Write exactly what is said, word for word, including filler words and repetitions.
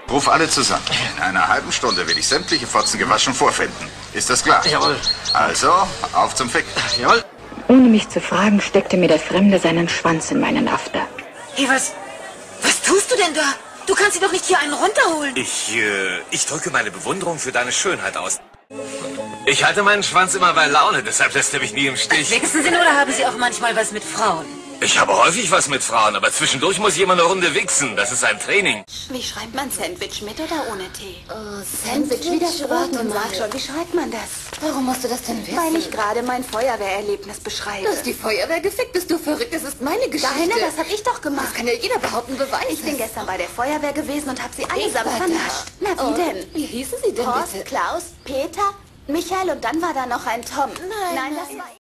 Ruf alle zusammen. In einer halben Stunde will ich sämtliche Fotzen gewaschen vorfinden. Ist das klar? Jawohl. Also, auf zum Fick. Jawohl. Ohne mich zu fragen, steckte mir der Fremde seinen Schwanz in meinen After. Hey, was... Was tust du denn da? Du kannst dir doch nicht hier einen runterholen. Ich, äh, ich drücke meine Bewunderung für deine Schönheit aus. Ich halte meinen Schwanz immer bei Laune, deshalb lässt er mich nie im Stich. Wichsen Sie oder haben Sie auch manchmal was mit Frauen? Ich habe häufig was mit Frauen, aber zwischendurch muss jemand eine Runde wichsen. Das ist ein Training. Wie schreibt man Sandwich, mit oder ohne Tee? Oh, Sandwich, wie das Wort Und und sag schon, wie schreibt man das? Warum musst du das denn wissen? Weil ich gerade mein Feuerwehrerlebnis beschreibe. Du hast die Feuerwehr gefickt, bist du verrückt? Das ist meine Geschichte. Deine, das habe ich doch gemacht. Das kann ja jeder behaupten, beweis Ich bin es. gestern bei der Feuerwehr gewesen und habe sie Ich allesamt war da. vernascht. Na, wie Und? denn? Wie hießen sie denn Horst, bitte? Klaus, Peter, Michael und dann war da noch ein Tom. Nein, Nein, nein. das war...